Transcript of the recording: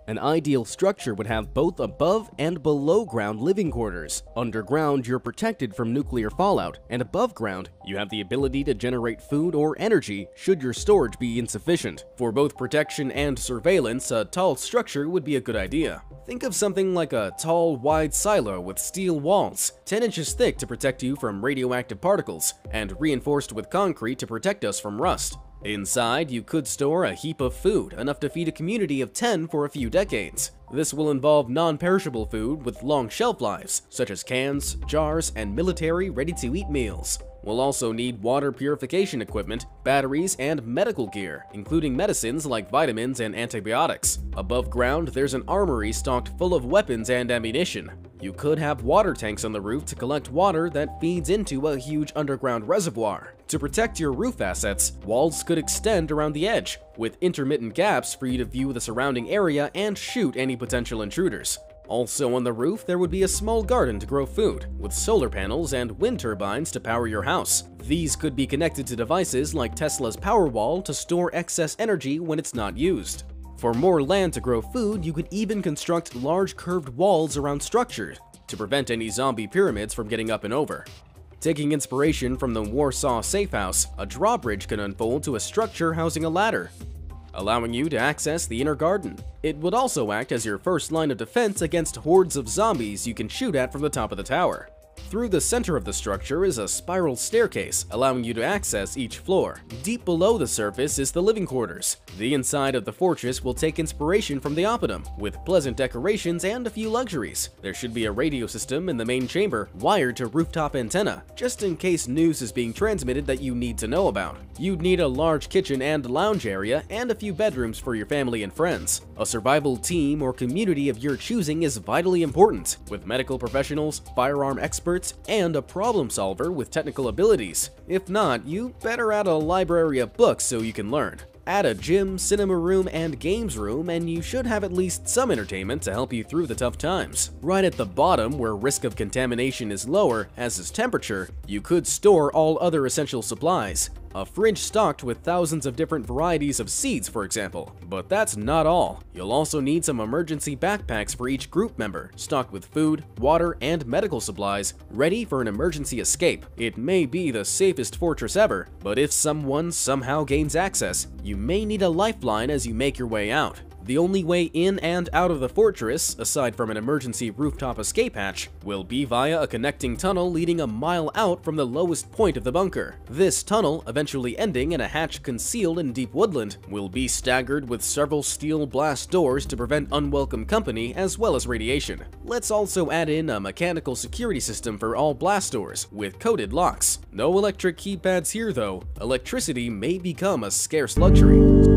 An ideal structure would have both above and below ground living quarters. Underground, you're protected from nuclear fallout, and above ground, you have the ability to generate food or energy should your storage be insufficient. For both protection and surveillance, a tall structure would be a good idea. Think of something like a tall, wide silo with steel walls, 10 inches thick to protect you from radioactive particles, and reinforced with concrete to protect us from rust. Inside, you could store a heap of food, enough to feed a community of 10 for a few decades. This will involve non-perishable food with long shelf lives, such as cans, jars, and military ready-to-eat meals. We'll also need water purification equipment, batteries, and medical gear, including medicines like vitamins and antibiotics. Above ground, there's an armory stocked full of weapons and ammunition. You could have water tanks on the roof to collect water that feeds into a huge underground reservoir. To protect your roof assets, walls could extend around the edge, with intermittent gaps for you to view the surrounding area and shoot any potential intruders. Also on the roof, there would be a small garden to grow food, with solar panels and wind turbines to power your house. These could be connected to devices like Tesla's Powerwall to store excess energy when it's not used. For more land to grow food, you could even construct large curved walls around structures to prevent any zombie pyramids from getting up and over. Taking inspiration from the Warsaw Safe House, a drawbridge can unfold to a structure housing a ladder, allowing you to access the inner garden. It would also act as your first line of defense against hordes of zombies you can shoot at from the top of the tower. Through the center of the structure is a spiral staircase, allowing you to access each floor. Deep below the surface is the living quarters. The inside of the fortress will take inspiration from the Oppidum, with pleasant decorations and a few luxuries. There should be a radio system in the main chamber, wired to rooftop antenna, just in case news is being transmitted that you need to know about. You'd need a large kitchen and lounge area, and a few bedrooms for your family and friends. A survival team or community of your choosing is vitally important, with medical professionals, firearm experts, and a problem solver with technical abilities. If not, you better add a library of books so you can learn. Add a gym, cinema room, and games room, and you should have at least some entertainment to help you through the tough times. Right at the bottom, where risk of contamination is lower, as is temperature, you could store all other essential supplies. A fridge stocked with thousands of different varieties of seeds, for example. But that's not all. You'll also need some emergency backpacks for each group member, stocked with food, water, and medical supplies, ready for an emergency escape. It may be the safest fortress ever, but if someone somehow gains access, you may need a lifeline as you make your way out. The only way in and out of the fortress, aside from an emergency rooftop escape hatch, will be via a connecting tunnel leading a mile out from the lowest point of the bunker. This tunnel, eventually ending in a hatch concealed in deep woodland, will be staggered with several steel blast doors to prevent unwelcome company as well as radiation. Let's also add in a mechanical security system for all blast doors, with coded locks. No electric keypads here though. Electricity may become a scarce luxury.